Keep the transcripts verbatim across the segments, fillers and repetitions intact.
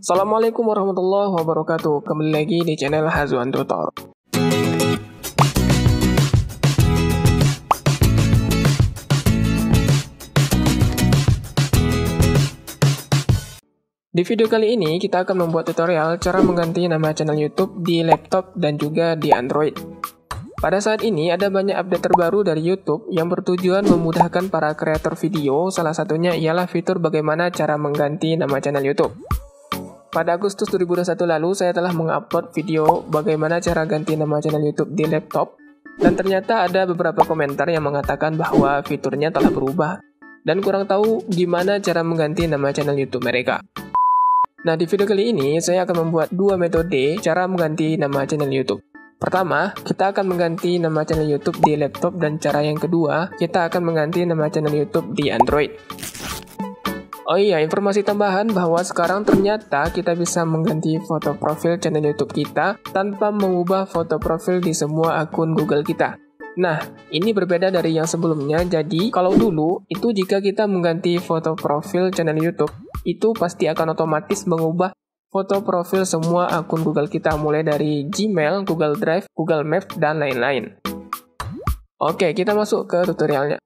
Assalamualaikum warahmatullahi wabarakatuh. Kembali lagi di channel Hazwan Tutor. Di video kali ini kita akan membuat tutorial cara mengganti nama channel YouTube di laptop dan juga di Android. Pada saat ini ada banyak update terbaru dari YouTube yang bertujuan memudahkan para kreator video. Salah satunya ialah fitur bagaimana cara mengganti nama channel YouTube. Pada Agustus dua ribu dua puluh satu lalu, saya telah mengupload video bagaimana cara ganti nama channel YouTube di laptop, dan ternyata ada beberapa komentar yang mengatakan bahwa fiturnya telah berubah, dan kurang tahu gimana cara mengganti nama channel YouTube mereka. Nah, di video kali ini, saya akan membuat dua metode cara mengganti nama channel YouTube. Pertama, kita akan mengganti nama channel YouTube di laptop, dan cara yang kedua, kita akan mengganti nama channel YouTube di Android. Oh iya, informasi tambahan bahwa sekarang ternyata kita bisa mengganti foto profil channel YouTube kita tanpa mengubah foto profil di semua akun Google kita. Nah, ini berbeda dari yang sebelumnya. Jadi, kalau dulu itu jika kita mengganti foto profil channel YouTube, itu pasti akan otomatis mengubah foto profil semua akun Google kita, mulai dari Gmail, Google Drive, Google Maps, dan lain-lain. Oke, kita masuk ke tutorialnya.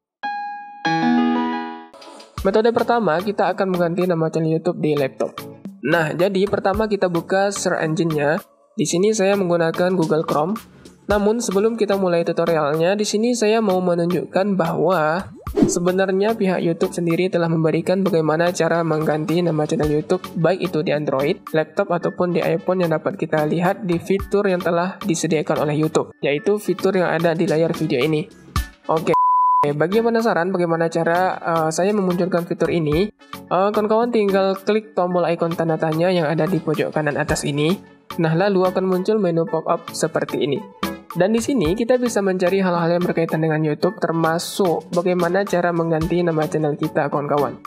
Metode pertama, kita akan mengganti nama channel YouTube di laptop. Nah, jadi pertama kita buka search engine-nya. Di sini saya menggunakan Google Chrome. Namun sebelum kita mulai tutorialnya, di sini saya mau menunjukkan bahwa sebenarnya pihak YouTube sendiri telah memberikan bagaimana cara mengganti nama channel YouTube, baik itu di Android, laptop, ataupun di iPhone, yang dapat kita lihat di fitur yang telah disediakan oleh YouTube, yaitu fitur yang ada di layar video ini. Oke. Bagi yang penasaran bagaimana cara uh, saya memunculkan fitur ini, uh, kawan-kawan tinggal klik tombol ikon tanda tanya yang ada di pojok kanan atas ini. Nah, lalu akan muncul menu pop-up seperti ini. Dan di sini kita bisa mencari hal-hal yang berkaitan dengan YouTube, termasuk bagaimana cara mengganti nama channel kita, kawan-kawan.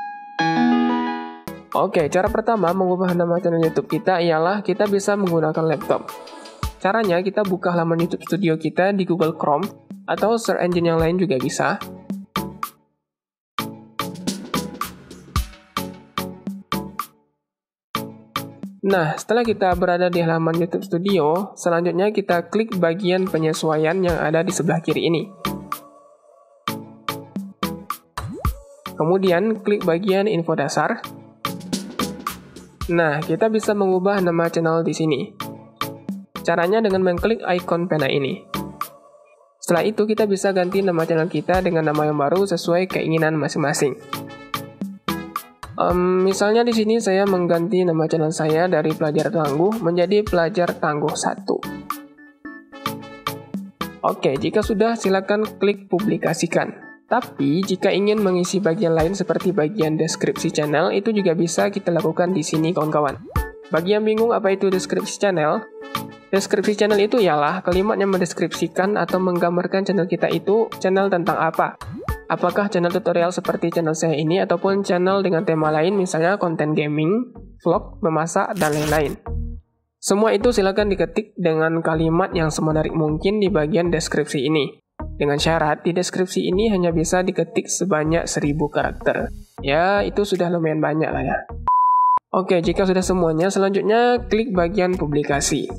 Oke, cara pertama mengubah nama channel YouTube kita ialah kita bisa menggunakan laptop. Caranya, kita buka halaman YouTube Studio kita di Google Chrome, atau search engine yang lain juga bisa. Nah, setelah kita berada di halaman YouTube Studio, selanjutnya kita klik bagian penyesuaian yang ada di sebelah kiri ini. Kemudian klik bagian info dasar. Nah, kita bisa mengubah nama channel di sini. Caranya dengan mengklik ikon pena ini. Setelah itu kita bisa ganti nama channel kita dengan nama yang baru sesuai keinginan masing-masing. Um, misalnya di sini saya mengganti nama channel saya dari Pelajar Tangguh menjadi Pelajar Tangguh satu. Oke, jika sudah silakan klik publikasikan. Tapi jika ingin mengisi bagian lain seperti bagian deskripsi channel, itu juga bisa kita lakukan di sini, kawan-kawan. Bagi yang bingung apa itu deskripsi channel, deskripsi channel itu ialah kalimat yang mendeskripsikan atau menggambarkan channel kita itu channel tentang apa. Apakah channel tutorial seperti channel saya ini, ataupun channel dengan tema lain, misalnya konten gaming, vlog, memasak, dan lain-lain. Semua itu silakan diketik dengan kalimat yang semenarik mungkin di bagian deskripsi ini. Dengan syarat, di deskripsi ini hanya bisa diketik sebanyak seribu karakter. Ya, itu sudah lumayan banyak lah ya. Oke, jika sudah semuanya, selanjutnya klik bagian publikasi.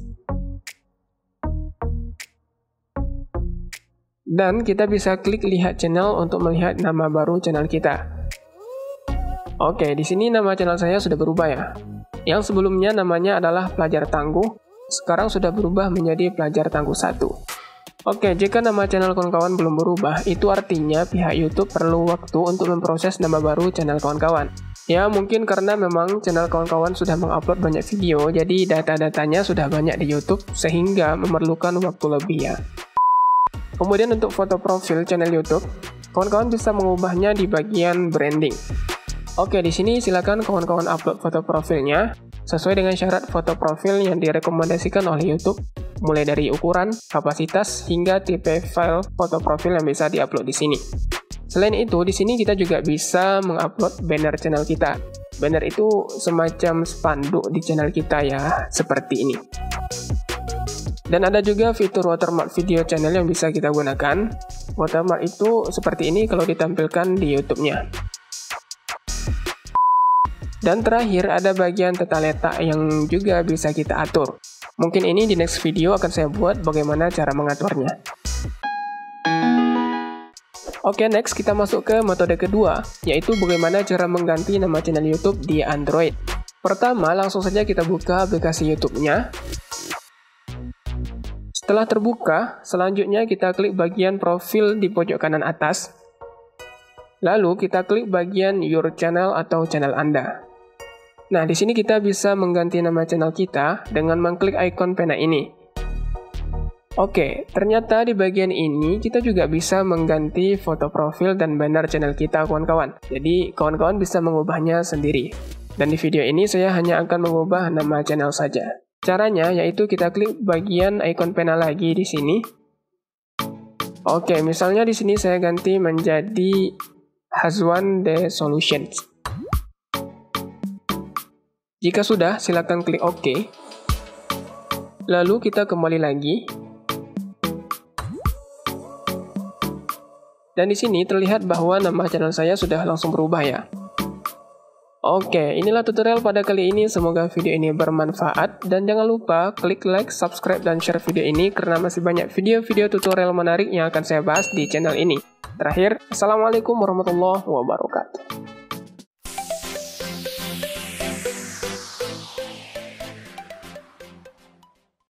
Dan kita bisa klik lihat channel untuk melihat nama baru channel kita. Oke, di sini nama channel saya sudah berubah ya. Yang sebelumnya namanya adalah Pelajar Tangguh, sekarang sudah berubah menjadi Pelajar Tangguh satu. Oke, jika nama channel kawan-kawan belum berubah, itu artinya pihak YouTube perlu waktu untuk memproses nama baru channel kawan-kawan. Ya, mungkin karena memang channel kawan-kawan sudah mengupload banyak video, jadi data-datanya sudah banyak di YouTube, sehingga memerlukan waktu lebih ya. Kemudian untuk foto profil channel YouTube, kawan-kawan bisa mengubahnya di bagian branding. Oke, di sini silakan kawan-kawan upload foto profilnya sesuai dengan syarat foto profil yang direkomendasikan oleh YouTube, mulai dari ukuran, kapasitas, hingga tipe file foto profil yang bisa diupload di sini. Selain itu, di sini kita juga bisa mengupload banner channel kita. Banner itu semacam spanduk di channel kita ya, seperti ini. Dan ada juga fitur watermark video channel yang bisa kita gunakan. Watermark itu seperti ini kalau ditampilkan di YouTube-nya. Dan terakhir ada bagian tata letak yang juga bisa kita atur. Mungkin ini di next video akan saya buat bagaimana cara mengaturnya. Oke, next kita masuk ke metode kedua, yaitu bagaimana cara mengganti nama channel YouTube di Android. Pertama, langsung saja kita buka aplikasi YouTube-nya. Setelah terbuka, selanjutnya kita klik bagian profil di pojok kanan atas. Lalu kita klik bagian Your Channel atau channel Anda. Nah, di sini kita bisa mengganti nama channel kita dengan mengklik ikon pena ini. Oke, ternyata di bagian ini kita juga bisa mengganti foto profil dan banner channel kita, kawan-kawan. Jadi, kawan-kawan bisa mengubahnya sendiri. Dan di video ini saya hanya akan mengubah nama channel saja. Caranya yaitu kita klik bagian ikon pena lagi di sini. Oke, misalnya di sini saya ganti menjadi Hazwan The Solutions. Jika sudah, silakan klik OK. Lalu kita kembali lagi. Dan di sini terlihat bahwa nama channel saya sudah langsung berubah ya. Oke, inilah tutorial pada kali ini. Semoga video ini bermanfaat. Dan jangan lupa klik like, subscribe, dan share video ini karena masih banyak video-video tutorial menarik yang akan saya bahas di channel ini. Terakhir, Assalamualaikum warahmatullahi wabarakatuh.